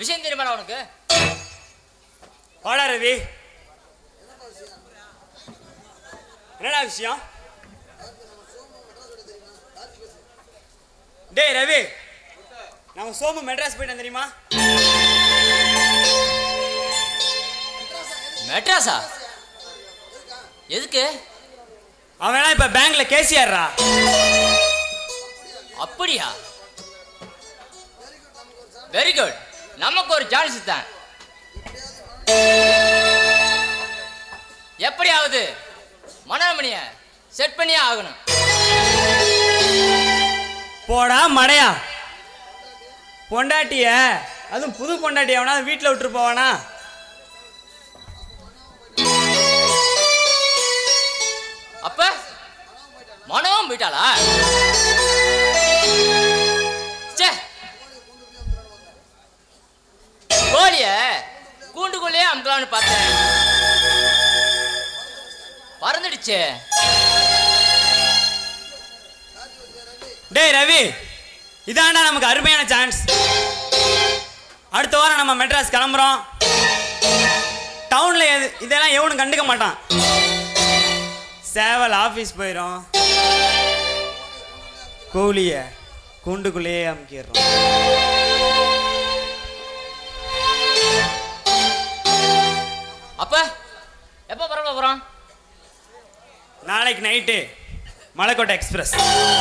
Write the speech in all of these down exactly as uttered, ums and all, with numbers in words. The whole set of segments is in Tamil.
விஷயம் தெரியுமா உனக்கு? வாடா ரவி. என்னடா விஷயம்? டேய் ரவி, நம்ம சோமு மெட்ராஸ் போயிட்டேன் தெரியுமா? மெட்ராஸா? எதுக்கு? அவன் இப்ப பேங்க்ல கேசியாரா. அப்படியா? Very good. நமக்கு ஒரு சான்ஸ் தான். எப்படியாவது மனோரமணிய செட் பண்ணியே ஆகணும். போடா மடையா. பொண்டாட்டிய, அதுவும் புது பொண்டாட்டிய அவனா வீட்டில் விட்டுரு போவானா? அப்ப மனோவும் போயிட்டாளா? கோழிய கூண்டுக்குள்ளேயே அமுக்கலாம்னு பார்த்தேன், பறந்துடுச்சு. டேய் ரவி, இதாண்டா நமக்கு அருமையான சான்ஸ். அடுத்த வாரம் நம்ம மெட்ராஸ் கிளம்புறோம். டவுன்ல இதெல்லாம் எவனும் கண்டுக்க மாட்டான். சேவல் ஆஃபீஸ் போயிடும், கோழிய கூண்டுக்குள்ளேயே அமுக்கிடுறோம். அப்ப எப்ப பரவ போறோம்? நாளைக்கு நைட்டு மலைக்கோட்டை எக்ஸ்பிரஸ்.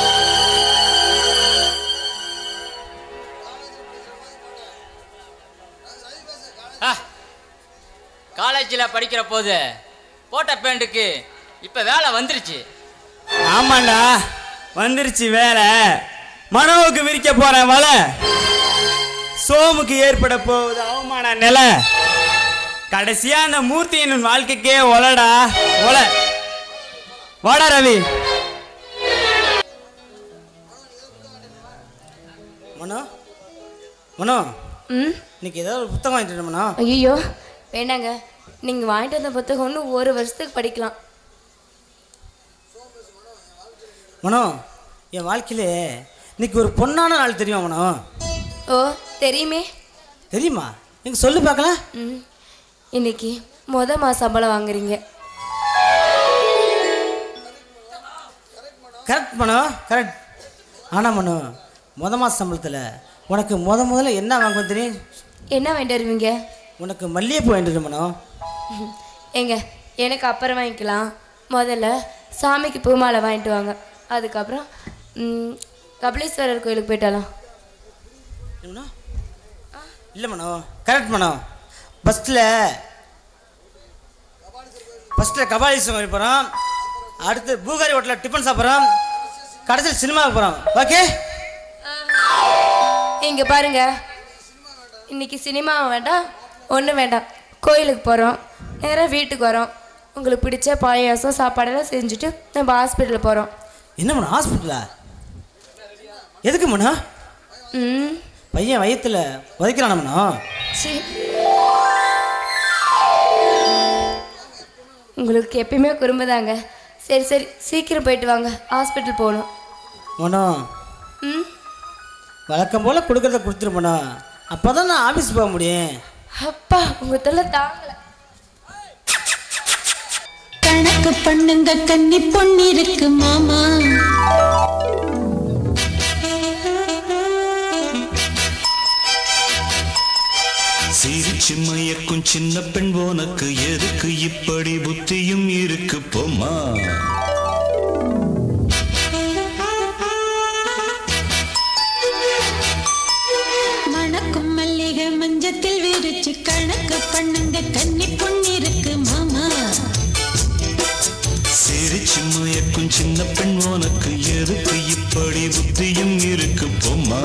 காலேஜில் படிக்கிற போது போட்ட பேண்ட்டுக்கு இப்ப வேலை வந்துருச்சு. ஆமாண்டா, வந்துருச்சு வேலை. மனோவுக்கு விரிக்க போற வலை, சோமுக்கு ஏற்பட போகுது அவமான நிலை. கடைசியா அந்த மூர்த்தியின் வாழ்க்கைக்கே ஒலடா ஒல. வாடா ரவி. மனோ மனோ இன்னைக்கு ஏதாவது ஒரு புத்தகம் வாங்கிட்டு மனோ. ஐயோ வேண்டாங்க, நீங்க வாங்கிட்டு வந்த புத்தகம் ஒன்று ஒரு வருஷத்துக்கு படிக்கலாம். மனோ, என் வாழ்க்கையிலே இன்னைக்கு ஒரு பொண்ணான நாள் தெரியுமா மனோ? ஓ தெரியுமே. தெரியுமா? நீங்க சொல்லி பார்க்கலாம். ம் இன்னைக்கு முத மாசம் சம்பளம் வாங்குறீங்க. Correct Mano, correct. ஆனால் மனோ, முத மாத சம்பளத்தில் உனக்கு முத முதல்ல என்ன வாங்க தெரியும்? என்ன வாங்கிட்டு வருவீங்க? உனக்கு மல்லிகைப்பூ வாங்கிட்டு மனோ. ஏங்க எனக்கு அப்புறம் வாங்கிக்கலாம், முதல்ல சாமிக்கு பூ மாலை வாங்கிட்டு வாங்க. அதுக்கப்புறம் கபிலேஸ்வரர் கோயிலுக்கு போயிட்டாலாம். இல்லை மனோ, கரெக்ட் மனோ. ஃபஸ்ட்டில் ஃபஸ்ட்டில் கபாலீஸ்வரர் கோயில் போகிறோம், அடுத்து பூகாரி ஹோட்டலில் டிஃபன் சாப்பிட்றோம், கடைசியில் சினிமாவுக்கு போகிறோம். ஓகே? இங்கே பாருங்க, இன்னைக்கு சினிமா வேண்டாம், ஒன்றும் வேண்டாம். கோயிலுக்கு போகிறோம், நேராக வீட்டுக்கு வரோம். உங்களுக்கு பிடிச்ச பாயாசம் சாப்பாடெல்லாம் செஞ்சுட்டு நம்ம ஹாஸ்பிட்டலில் போகிறோம். என்ன மனோ ஹாஸ்பிட்டலா? எதுக்கு மனோ? ம் பையன் வயிற்றுல உதைக்கிறான மனோ? சரி, உங்களுக்கு எப்பயுமே குறும்புதாங்க. சரி சரி சீக்கிரம் போயிட்டு வாங்க, ஹாஸ்பிட்டல் போகணும். மனோ ம் வழக்கம் போல் கொடுக்குறத கொடுத்துரு மனோ, அப்போ தான் நான் ஆஃபீஸ் போக முடியும். அப்பா உங்கள் தொல்லை தாங்கலை. கணக்கு பண்ணுங்க கன்னி பொண்ணு இருக்கு மாமா. சிரிச்சு மயக்கும் சின்ன பெண் உனக்கு எதுக்கு இப்படி புத்தியும் இருக்கு போமா? மணக்கும் மல்லிகை மஞ்சத்தில் விரிச்சு கணக்கு பண்ணுங்க கன்னி பொண்ணு இருக்கு மாமா. சிரிச்சு மயக்கும் சின்ன பெண் உனக்கு எதுக்கு இப்படி புத்தியும் இருக்கு போமா?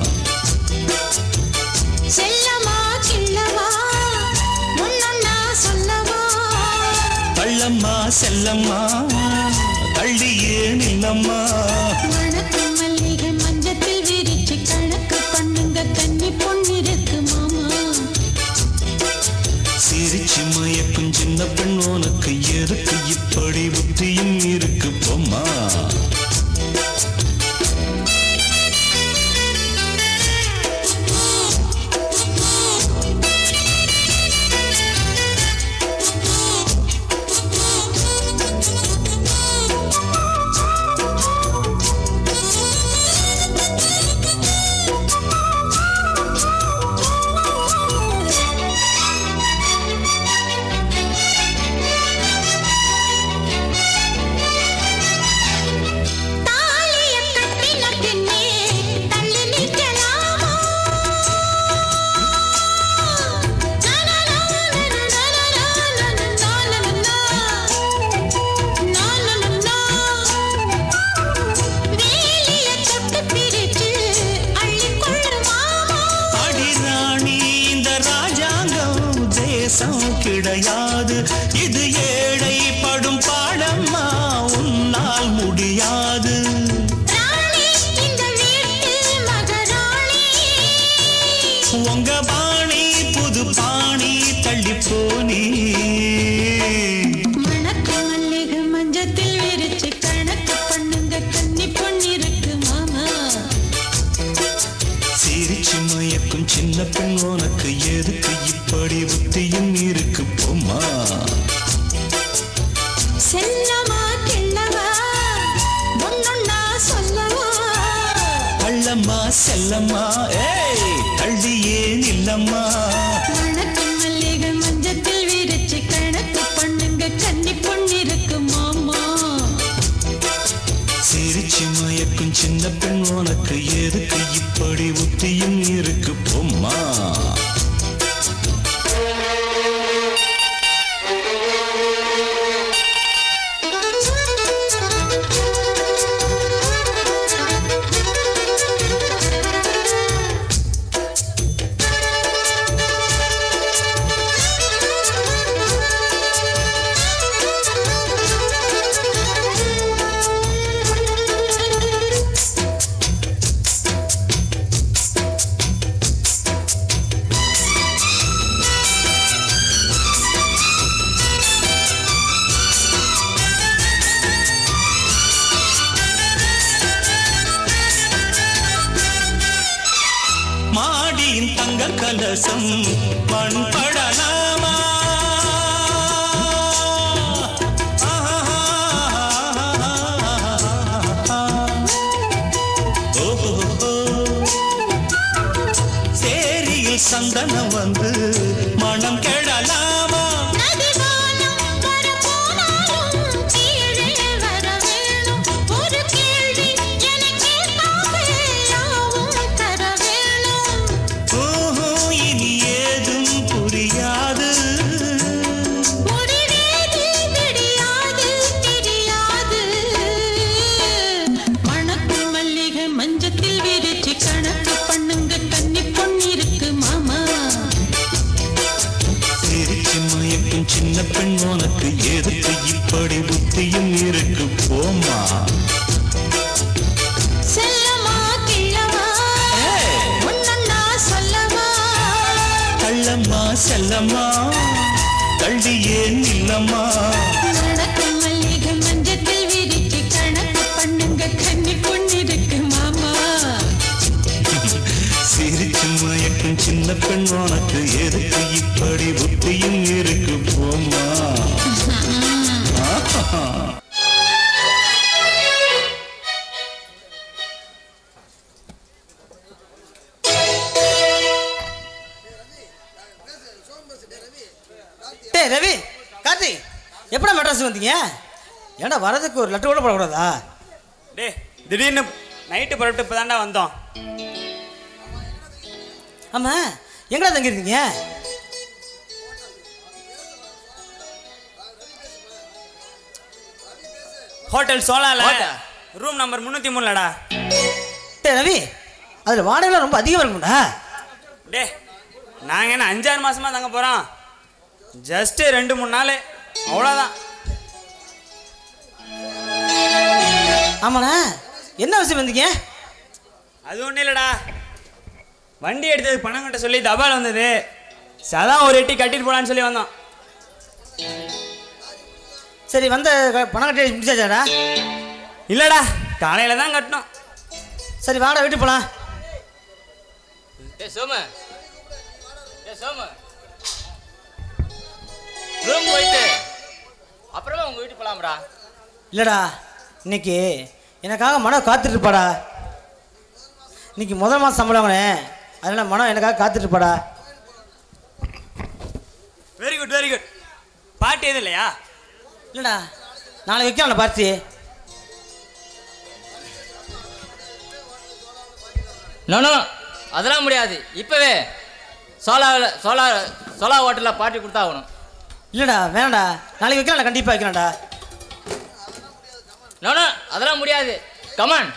செல்லமா கிள்ளவா முன்னா சொல்லவா? தள்ளம்மா செல்லம்மா தள்ளியே நில்லம்மா. மணக்கும் மல்லிகை மஞ்சத்தில் விரிச்சு கணக்கு பண்ணுங்க கன்னி பொண்ணு இருக்கு மாமா. சிரிச்சு மயக்கும் சின்ன பெண் உனக்கு எதுக்கு இப்படி புத்தியும் இருக்கு போமா? ராஜாங்கம் தேசம் கிடையாது. இது ஏழை படும் பாடம்மா, உன்னால் முடியாது. உங்க பாணி புது பாணி தள்ளி போனி. மணக்கு மல்லிகை மஞ்சத்தில் விரிச்சு கணக்கு பண்ணுங்க கன்னி பொண்ணிருக்கு மாமா. சிரிச்சு மயக்கும் சின்ன பெண் உனக்கு எதுக்கு இப்படி புத்தியும் இருக்கு போமா. செல்லமா கிள்ளவா ஒன்னொன்னா சொல்லவா. கள்ளம்மா செல்லம்மா ஏய் கள்ளியே நில்லம்மா. மணக்கு மல்லிகை மஞ்சத்தில் விரிச்சு கணக்கு பண்ணுங்க கன்னி பொண்ணிருக்கு மாமா. சிரிச்சு மயக்கும் சின்ன பெண் உனக்கு எதுக்கு இப்படி புத்தியும் இருக்கு போமா. மாடியின் தங்க கலசம் பண்படலாமா. சேரியில் சந்தனம் வந்து மனம் கெடலாமா. சின்ன பெண் உனக்கு எதுக்கு இப்படி புத்தியும் இருக்கு போமா. செல்லமா கிள்ளவா ஒன்னொன்னா சொல்லவா. கள்ளம்மா செல்லம்மா கள்ளியே நில்லம்மா. நடக்கு மல்லிகை மஞ்சத்தில் விரிச்சு கணக்கு பண்ணுங்க கன்னி பொண்ணிருக்கு மாமா. சிரிச்சு மயக்கும் சின்ன பெண் உனக்கு எதுக்கு இப்படி புத்தியும் இருக்கு போமா. டே ரவி கார்த்தி எப்படா மெட்ராஸ் வந்தீங்க? ஏன்டா வரதுக்கு ஒரு லெட்டர் கூட போடக்கூடாதா? டே திடீர்னு நைட்டு புறப்பட்டு இப்போ தாண்டா வந்தோம். ஆமாம் எங்கடா தங்கியிருந்தீங்க? ஹோட்டல் சோலால ரூம் நம்பர் முந்நூற்றி மூணுலடா. டே ரவி அதில் வாடகைலாம் ரொம்ப அதிகமாக இருக்கும்டா. டே நாங்கள் என்ன அஞ்சாறு மாதமாக தங்க போகிறோம். ஜஸ்ட்டு ரெண்டு மூணு நாள் அவ்வளோதான். ஆமாண்ணா என்ன விஷயம் வந்தீங்க? அது ஒன்றும் இல்லைடா, வண்டி எடுத்ததுக்கு பணம் கட்ட சொல்லி தபால் வந்தது. சதான் ஒரு எட்டி கட்டிட்டு போகலான்னு சொல்லி வந்தோம். சரி வந்த க- பணம் கட்டி முடிச்சாச்சாடா? இல்லைடா காலையில் தான் கட்டணும். சரி வாடா வீட்டுக்கு போகலாம். டே சோமு டே சோமு ரூம் போயிட்டு அப்புறமா உங்க வீட்டுக்கு போலாம்டா. இல்லைடா இன்னைக்கு எனக்காக மனம் காத்துட்டு இருப்பாடா. இன்னைக்கு முதல் மாதம் சம்பளம் வாங்கினேன், அதனால் மனம் எனக்காக காத்துட்டு இருப்பாடா. Very good very good. பாட்டு எதுவும் இல்லையா? இல்லைடா நாளைக்கு வைக்கலாம்ல பார்ட்டி. நோ அதெல்லாம் முடியாது. இப்போவே சோலாவில் சோலா சோலா ஹோட்டலில் பார்ட்டி கொடுத்தாகணும். இல்லைடா வேணாம்டா, நாளைக்கு வைக்கலாம்டா, கண்டிப்பாக வைக்கலாம்டா. நோ அதெல்லாம் முடியாது. கமான்.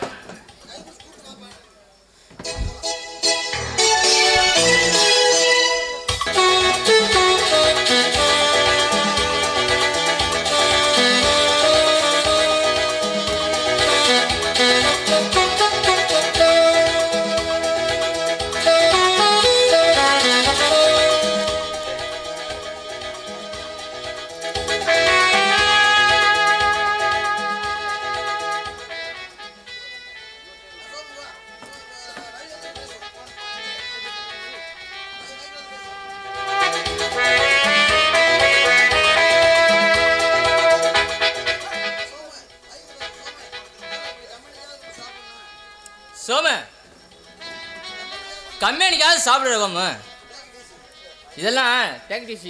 எப்போ எனக்காவது சாப்பிடுற கோமு இதெல்லாம் டேக்டிஷி.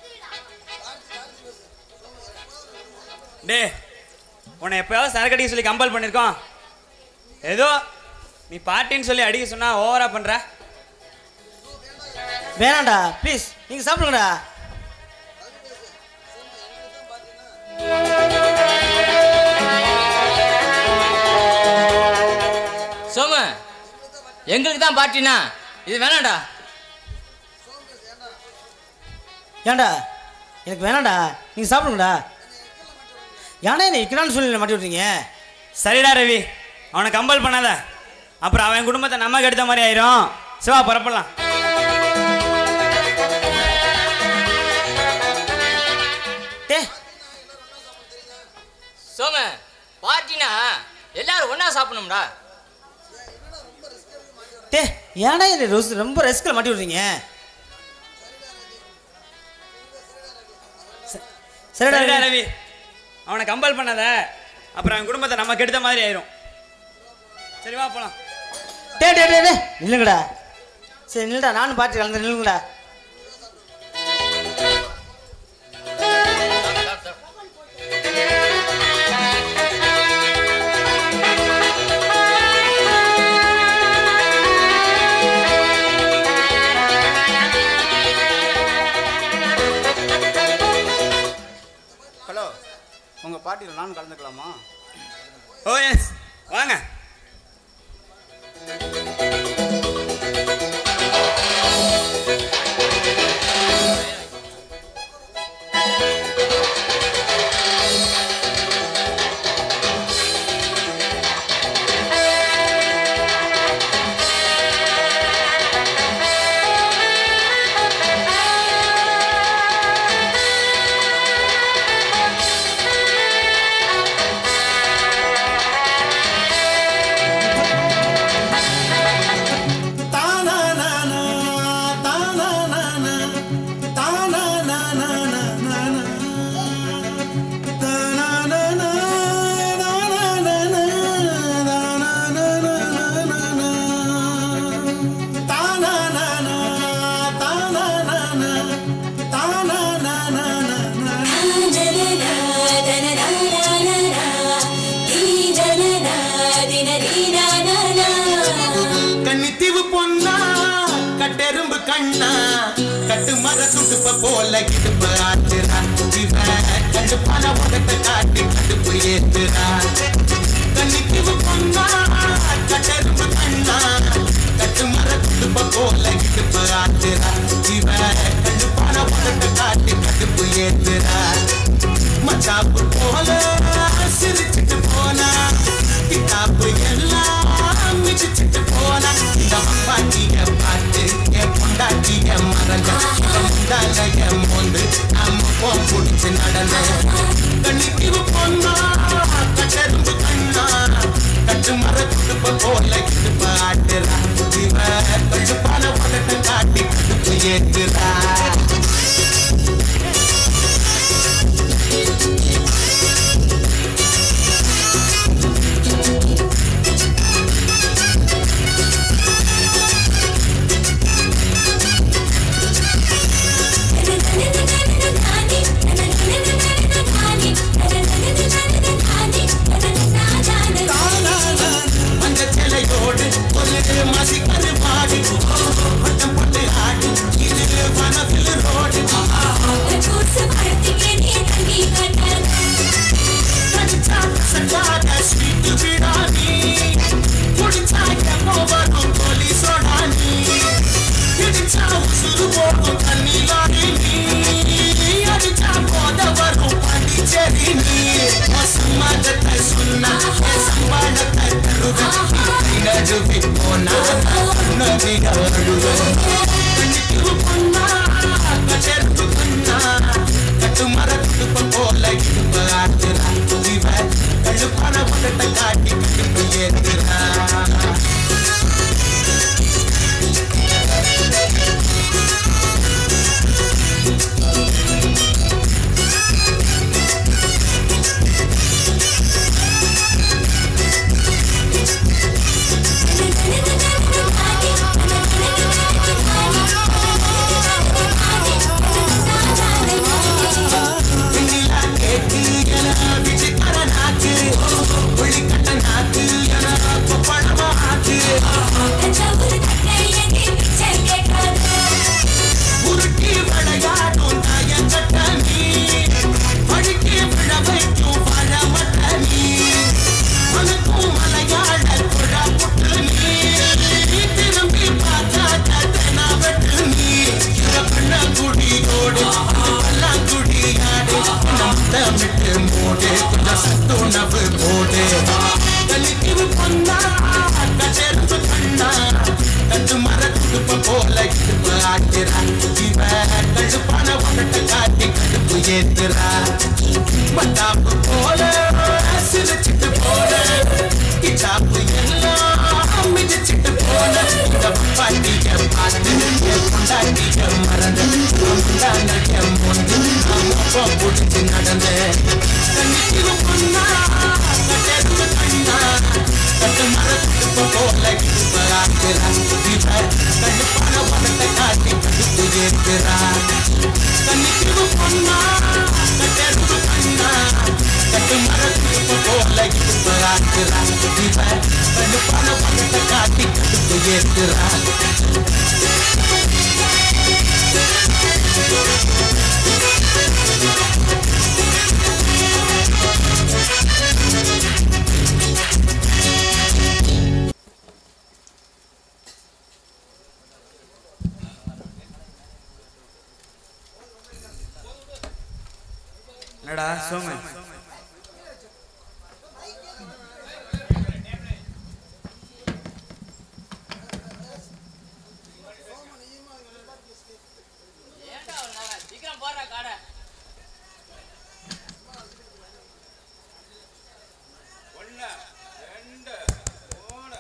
டே உன்னை எப்போயாவது சரக்கு அடிக்க சொல்லி கம்பல் பண்ணியிருக்கோம்? ஏதோ நீ பாட்டின்னு சொல்லி அடிக்க சொன்னா ஓவரா பண்ற. வேணாண்டா ப்ளீஸ் நீங்கள் சாப்பிடுங்கடா. சோமு எங்களுக்கு தான் பார்ட்டினா இது வேணாண்டா. ஏன்டா எனக்கு வேணாண்டா நீங்கள் சாப்பிடுங்கடா. ஏன்னா என்ன இக்கடான்னு சொல்லி மாட்டி விட்றீங்க? சரிடா ரவி, அவனை கம்பல் பண்ணாத, அப்புறம் அவன் குடும்பத்தை நமக்கு எடுத்த மாதிரி ஆயிரும். சிவா புறப்படலாம். டே சோமு பார்ட்டினா எல்லாரும் ஒன்றா சாப்பிடணும்டா. டே ஏன்னா என்ன ரோஸ் ரொம்ப ரெஸ்கில் மாட்டி விட்றீங்க? சரிடா சரிடா ரவி, அவனை கம்பல் பண்ணாத, அப்புறம் அவன் குடும்பத்தை நமக்கு எடுத்த மாதிரி ஆயிரும். சரி வா போலாம். டே டே டே டே நில்லுங்கடா. சரி நில்லுடா, நானும் பார்ட்டி கலந்து நில்லுங்கடா. ஹலோ, உங்கள் பார்ட்டியில் நானும் கலந்துக்கலாமா? ஓ எஸ் வாங்க. கன்னித்தீவு பொன்னா கட்டெரும்பு கண்ணா கட்டு மர துடுப்ப போல கிடுப்ப ஆட்டுறா கண்டு பல உலகத்தை காட்டி கடுப்பு ஏத்துறா. கன்னித்தீவு பொன்னா கட்டெரும்பு கண்ணா கட்டு மர துடுப்ப போல கிடுப்ப ஆட்டுறா கண்டு பல உலகத்தை காட்டி கடுப்பு ஏத்துறா. மச்சாப்பு போல சிரிச்சுட்டு போனா கிட்டாப்பு எல்லாம் மிச்சிட்டு போனா. இந்த அப்பாட்டிய பார்த்து என் பொண்டாட்டிய மறந்த முந்தால என் மோந்து நம்ம போ பிடிச்சு நடந்த. கண்ணிக்கு பொண்ணா கட்டெரும்பு கண்ணா கட்டு மர துடுப்ப போல கிடுப்ப ஆட்டுறா இவ கட்டு பல உலகத்தை காட்டி கடுப்பு ஏத்துறா. மஞ்சச்சலையோடு ஒரு மசி கருவாடி பட்டம் பட்டு ஆடி இது வனத்தில் ரோடு போடு எல்லாம் குடியாடு முத்தமிட்டு மூடு கொஞ்சம் சத்துணவு போடு கண்ணிக்கு பொண்ணா கச்செருப்பு கண்ணா கட்டு மரத்துப்பு போல இடுப்பு ஆட்டுறா இவ கழுப்பான உடட்ட காட்டி கடுப்பு ஏத்துறா மட்டாப்பு போல சிரிச்சிட்டு போல கிச்சாப்பு எல்லாம் மிதிச்சிட்டு போல இந்த பாட்டிய பார்த்து என் கொண்டாட்டிய மறந்து கொண்டாங்க பொண்ணு அப்பா பிடிச்சி நடந்து கண்ணிக்கு பொண்ணா கட்டெடுப்பு கண்ணா கட்டு மரத்துப்பு போல இடுப்பு ஆட்டுறா இவ கழுப்பான உடட்ட காட்டி கடுப்பு ஏத்துறா கண்ணிக்கு பொண்ணா கட்டெடுப்பு கண்ணா கட்டு மரத்துப்பு போல இடுப்பு ஆட்டுறா இவ கழுப்பான உடட்ட காட்டி கடுப்பு ஏத்துறா என்னடா சோமன் சீக்கிரம் போடுற காடை ஒன்று ரெண்டு மூணு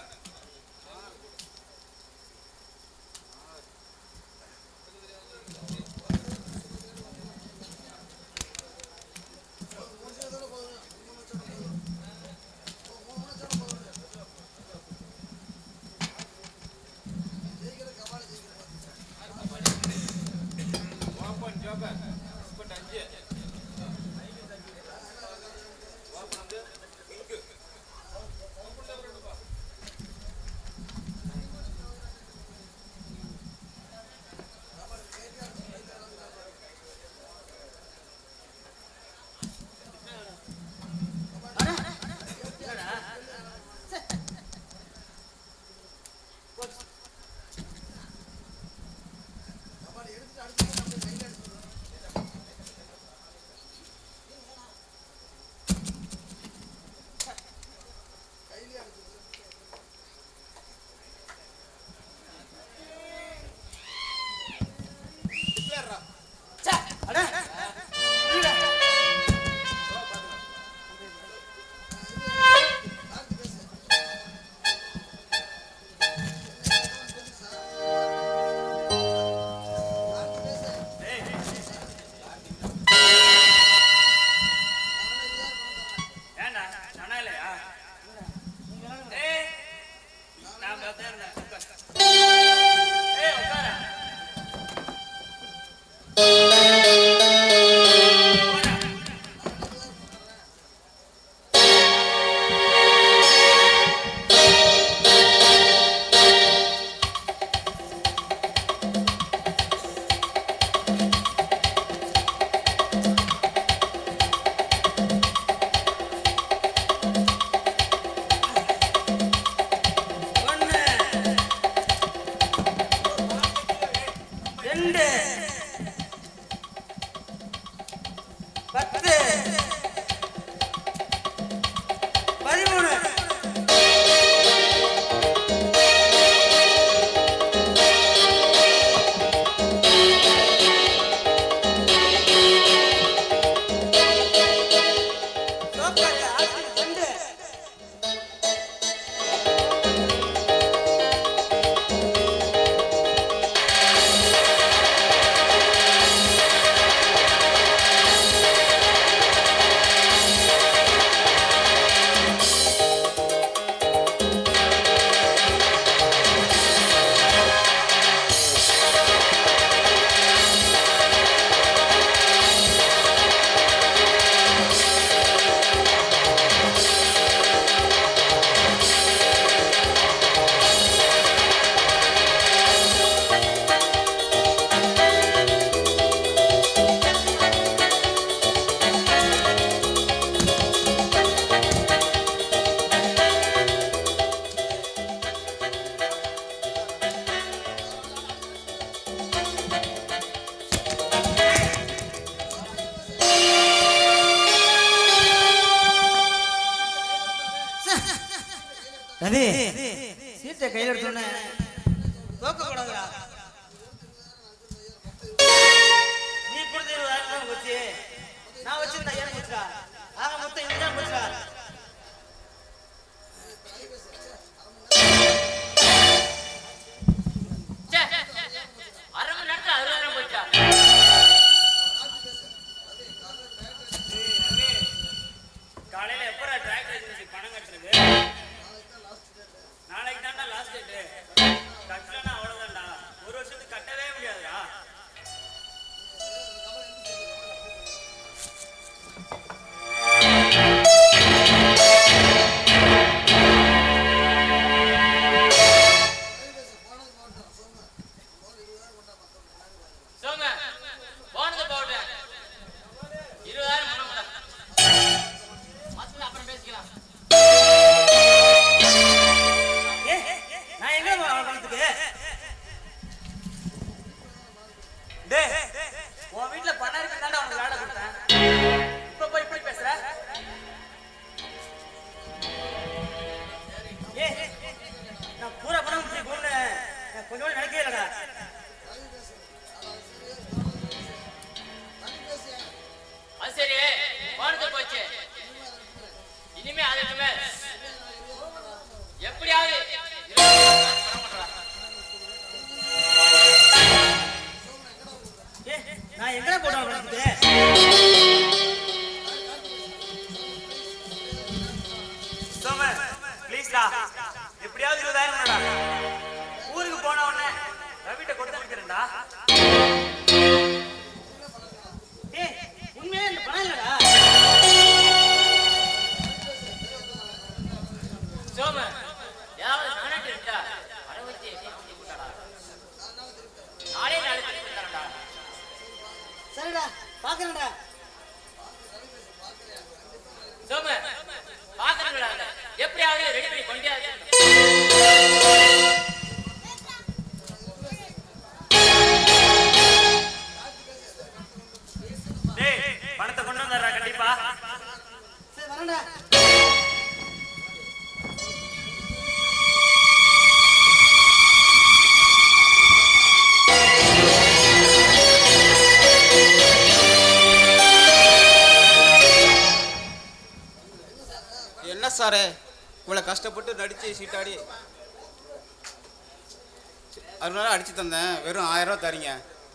ஓப்பன் ஜோக்கர் ரவி சீட்டை கையில் எடுத்தோன்னே தோக்கக்கூடாதுடா. நீ கொடுத்த இருபதாயிரம் போச்சு, நான் வச்சிருந்தா ஏன் போச்சுடா? ஆக மொத்தம் இதுதான் போச்சுடா. அரை மணி நேரத்தில் அறுபதாயிரம் போச்சா? காலையில் எப்போ டிராக்டர் ஏஜென்சி பணம் கட்டுறது? நாளைக்கு தாண்டா லாஸ்ட் டேட்டு. கட்டலன்னா அவ்வளோதான்டா, ஒரு வருஷத்துக்கு கட்டவே முடியாதுடா. சோம போனது போட்டேன், இருபதாயிரம் பணம் கொண்டா. அப்புறம் பேசிக்கலாம். நான் எங்க பணத்துக்கு? டேய், உன் வீட்டில் பணம் இருக்குதாண்டா உனக்கு வேலை கொடுத்தேன். இப்போ போய் இப்படி பேசுற? ஏ நான் பூரா பணம் இப்படி போன கொஞ்சம் கூட நினைக்கவே இல்லடா. அது சரி, போனது போச்சு. இனிமே அதுக்கு மேல் எப்படியாவது ஏ நான் எங்கடா போடுறேன் பணத்துக்கு? சோம ப்ளீஸ்டா, எப்படியாவது இருபதாயிரம் வேணும்டா. ஊருக்கு போன உடனே ரவிட்ட கொடுத்து அனுப்பிக்கிறேன்டா. ஏ உண்மையே இந்த பணம் இல்லடா. சோம ஏதாவது நானாட்டி இருந்தா அறுபத்தி கூட்டாடா. நாளே நாளைக்கு கொடுத்தாரடா. சரிடா பாக்குறேன்டா. சோம பாக்குறீங்களா? எப்படியாவது ரெடி பண்ணி கொண்டே. டேய், பணத்தை கொண்டு வந்துடுறா கண்டிப்பா. சரி வரேன்டா. என்ன சார் இவ்வளோ கஷ்டப்பட்டு நடித்து சீட்டாடி அதனால அடித்து தந்தேன், வெறும் ஆயிரம் ரூபா தரீங்க.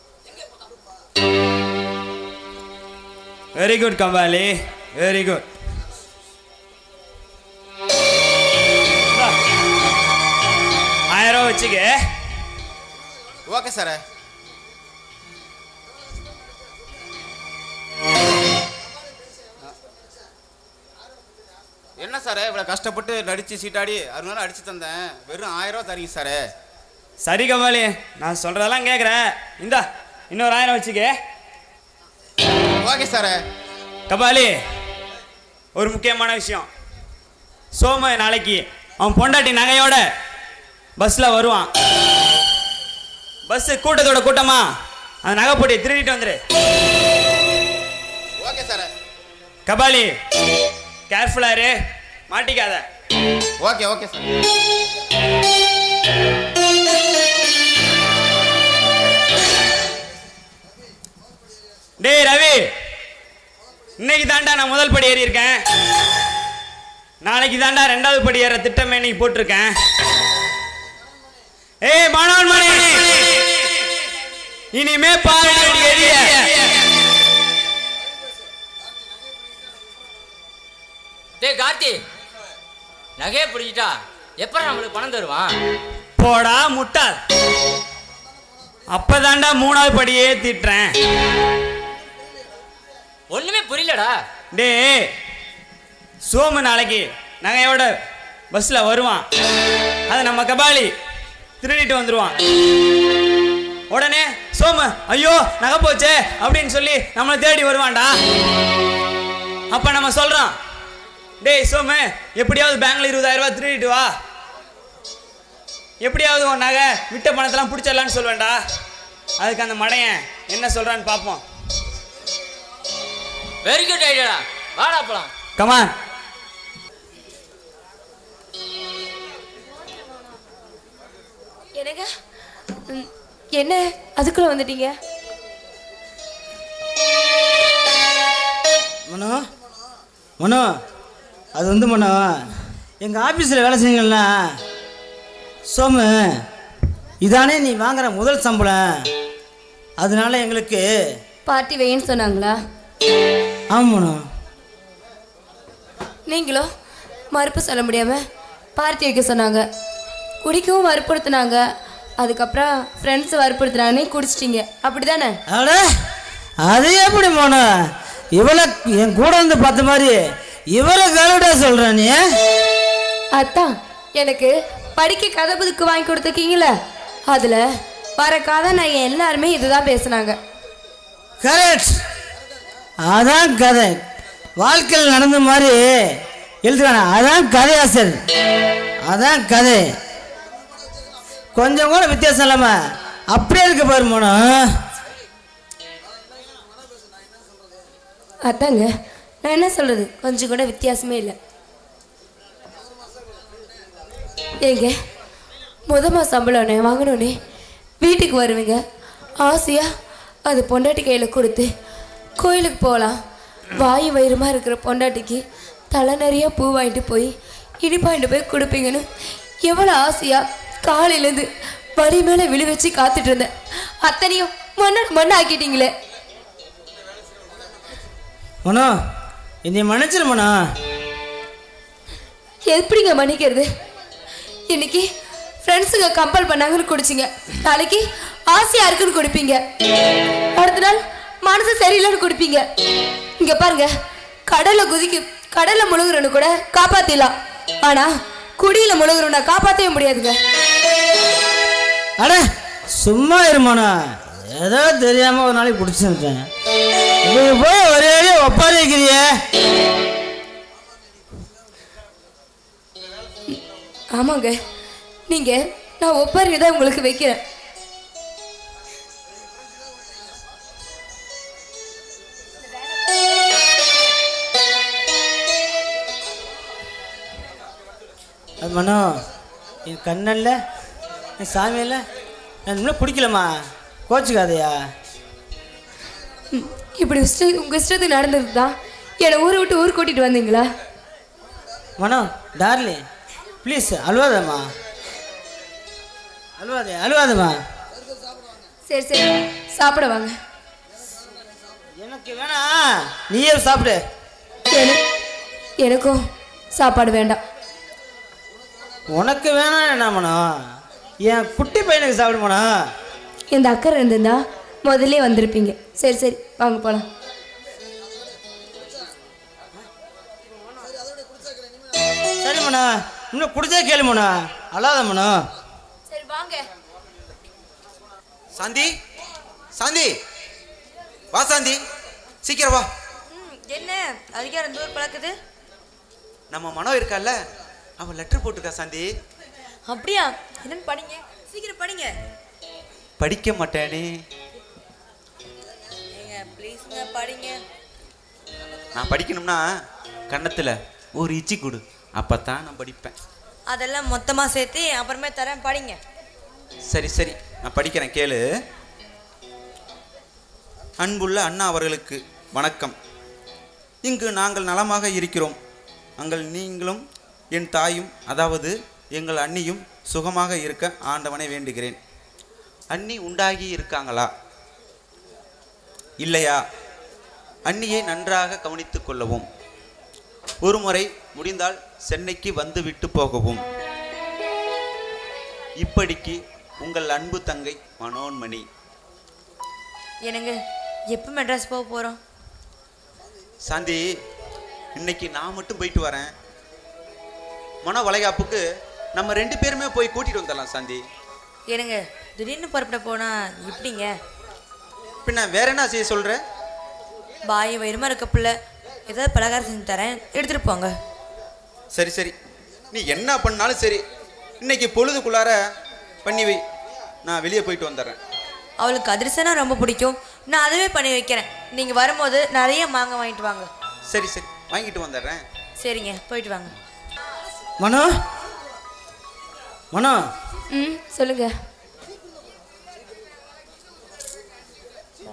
Very good Kabali, very good. ஆயிரம் ரூபா வச்சுக்க. Okay sir. என்ன சார் இவ்வளோ கஷ்டப்பட்டு நடித்து சீட்டாடி அதனால அடித்து தந்தேன், வெறும் ஆயிரம் ரூபா தரீங்க சார். சரி கபாலி, நான் சொல்றதெல்லாம் கேட்குறேன். இந்தா இன்னொரு ஆயிரம் வச்சுக்க. Okay sir. கபாலி, ஒரு முக்கியமான விஷயம். சோம நாளைக்கு அவன் பொண்டாட்டி நகையோட பஸ்ஸில் வருவான். பஸ்ஸு கூட்டத்தோட கூட்டமா அந்த நகை போட்டியை திருடிட்டு வந்துரு. Okay sir. கபாலி கேர்ஃபுல்லா இரு, மாட்டிக்காத. Okay okay sir. டேய் ரவி, இன்னைக்கு தாண்டா நான் முதல் படி ஏறி இருக்கேன். நாளைக்கு தாண்டா ரெண்டாவது படி ஏற திட்டமே இன்னைக்கு போட்டிருக்கேன். ஏய் மாணவன் மணி, இனிமே பாரு எரிய. டேய் கார்த்தி, நகையை பிடிச்சிட்டா எப்ப நம்மளுக்கு பணம் தருவான்? போடா முட்டாள், அப்பதாண்டா மூணாவது படியே திட்டுறேன். ஒண்ணுமே புரியலடா. டேய் சோமு நாளைக்கு நகையோட பஸ்ல வருவான். அது நம்ம கபாலி திருடிட்டு வந்துருவான். உடனே சோமு ஐயோ நகை போச்சே அப்படின்னு சொல்லி நம்மளை தேடி வருவான்டா. அப்ப நம்ம சொல்றோம், டேய் சோமு எப்படியாவது பேங்க்ல இருபதாயிரம் ரூபாய் திருடிட்டு வா, எப்படியாவது உன் நகை விட்ட பணத்தெல்லாம் பிடிச்சிடலான்னு சொல்லுவேன்டா. அதுக்கு அந்த மடையன் என்ன சொல்றான்னு பார்ப்போம். வெரி குட் ஐடியாடா, வாடா போலாம். கமான். என்னங்க ம், என்ன அதுக்குள்ள வந்துட்டீங்க? மனோ மனோ அது வந்து மனோ எங்கள் ஆஃபீஸில் வேலை செஞ்சீங்களா சோமு, இதானே நீ வாங்குற முதல் சம்பளம், அதனால எங்களுக்கு பார்ட்டி வைன்னு சொன்னாங்களா? ஆமாம் மனோ. நீங்களும் மறுப்பு சொல்ல முடியாமல் பார்ட்டி வைக்க சொன்னாங்க. குடிக்கவும் வற்புறுத்துனாங்க. அதுக்கப்புறம் ஃப்ரெண்ட்ஸ் வற்புறுத்துனாங்கன்னே குடிச்சிட்டிங்க, அப்படி தானே? அட அது எப்படி மனோ, இவளை என் கூட வந்து பார்த்த மாதிரி இவரை கழுவிட சொல்ற நீ? அதான் எனக்கு படிக்க கதை புதுக்கு வாங்கி கொடுத்துருக்கீங்களே, அதில் வர கதை நான் எல்லாருமே இதுதான் பேசுனாங்க. கரெக்ட், அதான் கதை. வாழ்க்கையில் நடந்த மாதிரி எழுதுறான, அதான் கதையாசர், அதான் கதை. கொஞ்சம் கூட வித்தியாசம் இல்லாம அப்படியே இருக்க பாரு மனோ. அதாங்க நான் என்ன சொல்றது, கொஞ்சம் கூட வித்தியாசமே இல்லை. ஏங்க முத மாதம் சம்பளம்னே வாங்கினோடனே வீட்டுக்கு வருவீங்க, ஆசையாக அது பொண்டாட்டி கையில் கொடுத்து கோயிலுக்கு போகலாம். வாயு வயிறுமா இருக்கிற பொண்டாட்டிக்கு தலை நிறைய பூ வாங்கிட்டு போய் இனிப்பாயிட்டு போய் கொடுப்பீங்கன்னு எவ்வளோ ஆசையாக காலையிலேருந்து வழி மேலே விழி வச்சு காத்துட்டு இருந்தேன். அத்தனையும் மண்ண மண்ண ஆக்கிட்டீங்களே. மனோ என்னை மன்னிச்சிரு மனோ. எப்படிங்க மன்னிக்கிறது? இன்னைக்கு ஃப்ரெண்ட்ஸுங்க கம்பல் பண்ணாங்கன்னு குடிச்சிங்க, நாளைக்கு ஆசையாக இருக்குன்னு குடிப்பீங்க, அடுத்த நாள் மனசு சரியில்லைன்னு குடிப்பீங்க. இங்கே பாருங்க, கடலை குதிக்கு கடலை முழுகுறன்னு கூட காப்பாற்றிடலாம், ஆனால் குடியில் முழுகுறோன்னா காப்பாற்றவே முடியாதுங்க. அட சும்மா இருமானோ, ஏதோ தெரியாம ஒரு நாளைக்கு பிடிச்சிருக்கேன், நீங்க போய் ஒரே ஒப்பாரி வைக்கிறிய. ஆமாங்க, நீங்க நான் ஒப்பாரி தான் உங்களுக்கு வைக்கிறேன். அது மனோ, என் கண்ணல்ல என் சாமியில்ல, நான் இன்னும் குடிக்கலம்மா, கோச்சுக்காதையா. ம், இப்படி இஷ்ட உங்கள் இஷ்டத்துக்கு நடந்தது தான் என்னை ஊரை விட்டு ஊர் கூட்டிகிட்டு வந்தீங்களா? மனோ டார்லி ப்ளீஸ் அழுவாதம்மா, அழுவாதே அழுவாதம்மா. சரி சரி சாப்பிட வாங்க. எனக்கு வேணா நீயே சாப்பிடு. என- எனக்கும் சாப்பாடு வேண்டாம். உனக்கு வேணாம் என்ன மனோ, என் குட்டி பையனுக்கு சாப்பிடு மனோ. இந்த அக்கறை இருந்திருந்தா முதல்ல வந்திருப்பீங்க. சரி சரி வாங்க போகலாம். சரி மனோ, இன்னும் குடிச்சே கேளு மனோ, அழாத மனோ. சரி வாங்க. சாந்தி, சாந்தி, வா சாந்தி, சீக்கிரம் வா. என்ன அதிகாரம் தூர் பழக்குது? நம்ம மனோ இருக்கால, அவன் லெட்டர் போட்டுக்கா சாந்தி. அப்படியா? என்னன்னு படிங்க, சீக்கிரம் படிங்க. படிக்க மாட்டேனே. ப்ளீஸ்ங்க படிங்க. நான் படிக்கணும்னா கன்னத்தில் ஒரு இச்சி கொடு, அப்பத்தான் நான் படிப்பேன். அதெல்லாம் மொத்தமாக சேர்த்து அப்புறமே தரேன், படிங்க. சரி சரி நான் படிக்கிறேன் கேளு. அன்புள்ள அண்ணா அவர்களுக்கு வணக்கம். இங்கு நாங்கள் நலமாக இருக்கிறோம். அங்கள் நீங்களும் என் தாயும், அதாவது எங்கள் அண்ணியும் சுகமாக இருக்க ஆண்டவனை வேண்டுகிறேன். அண்ணி உண்டாகி இருக்காங்களா இல்லையா? அண்ணியை நன்றாக கவனித்து கொள்ளவும். ஒரு முறை முடிந்தால் சென்னைக்கு வந்து விட்டு போகவும். இப்படிக்கு உங்கள் அன்பு தங்கை மனோன்மணி. எனக்கு எப்போ மெட்ராஸ் போக போகிறோம்? சாந்தி, இன்னைக்கு நான் மட்டும் போயிட்டு வரேன். மனோ வளைகாப்புக்கு நம்ம ரெண்டு பேருமே போய் கூட்டிகிட்டு வந்துடலாம் சாந்தி. எனக்கு திடீர்னு புறப்பட போனால் எப்படிங்க? பின்ன வேற என்ன செய்ய சொல்கிற? பாய வயிறுமா இருக்க பிள்ளை ஏதாவது பலகாரம் செஞ்சு தரேன், எடுத்துகிட்டு போங்க. சரி சரி, நீ என்ன பண்ணாலும் சரி, இன்னைக்கு பொழுதுக்குள்ளார பண்ணி வை, நான் வெளியே போயிட்டு வந்துடுறேன். அவளுக்கு அதிரசனா ரொம்ப பிடிக்கும், நான் அதுவே பண்ணி வைக்கிறேன். நீங்கள் வரும்போது நிறைய மாங்காய் வாங்கிட்டு வாங்க. சரி சரி வாங்கிட்டு வந்துடுறேன். சரிங்க, போயிட்டு வாங்க. மனோ மனோ ம் சொல்லுங்க.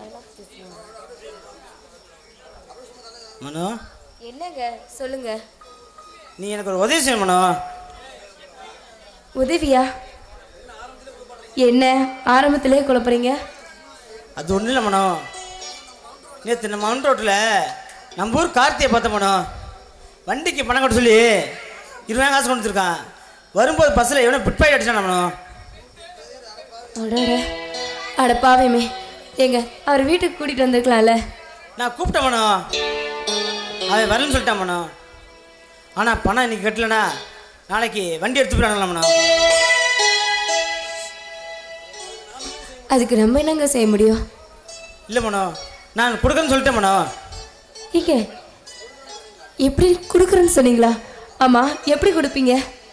மனோ என்னங்க சொல்லுங்க. நீ எனக்கு ஒரு உதவி செய்ய மனோ. உதவியா? என்ன ஆரம்பத்திலே குழப்பறீங்க? அது ஒன்றும் இல்லை மனோ. நேற்று நம்ம மவுண்ட் ரோட்டில் நம்ம ஊர் கார்த்தியை பார்த்த மனோ. வண்டிக்கு பணம் கொண்டு சொல்லி இருபதாயிரம் காசு கொண்டு வந்துருக்கான். வரும்போது பஸ்ஸில் எவனோ பிட் பாக்கெட் அடிச்சான் மனோ. அட அடப்பாவேமே, எங்க அவர் வீட்டுக்கு கூட்டிகிட்டு வந்திருக்கலாம்ல. நான் கூப்பிட்டேன் மனோ, அவன் வரலன்னு சொல்லிட்டான் மனோ. ஆனால் பணம் இன்னைக்கு கட்டலனா நாளைக்கு வண்டி எடுத்து போயிடலாம் மனோ. அதுக்கு நம்ம என்னங்க செய்ய முடியும்? இல்லை மனோ, நான் கொடுக்குறேன்னு சொல்லிட்டேன் மனோ. இங்க எப்படி கொடுக்குறேன்னு சொன்னீங்களா? ஆமாம், எப்படி கொடுப்பீங்க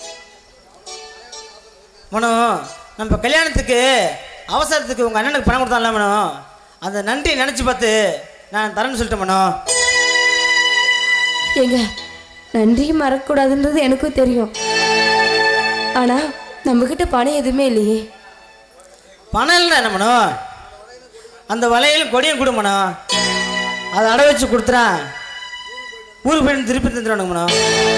மனோ? நம்ம கல்யாணத்துக்கு அவசரத்துக்கு உங்கள் அண்ணனுக்கு பணம் கொடுத்தான்ல மனோ, அந்த நன்றியை நினச்சி பார்த்து நான் தரேன்னு சொல்லிட்டேன் மனோ. ஏங்க நன்றி மறக்கக்கூடாதுன்றது எனக்கும் தெரியும். ஆனால் நம்மக்கிட்ட பணம் எதுவுமே இல்லையே. பணம் இல்லை என்ன மனோ, அந்த வளையலும் கொடியும் கொடு மனோ. அதை அடை வச்சு கொடுத்துறா ஊருக்கு போய் திருப்பி தந்துடுவானுங்க மனோ.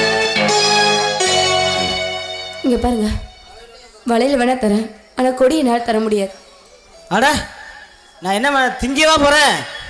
இங்கே பாருங்க, வளையல் வேணா தரேன், ஆனால் கொடி என்னால் தர முடியாது. அட நான் என்ன திங்கவா போகிறேன்?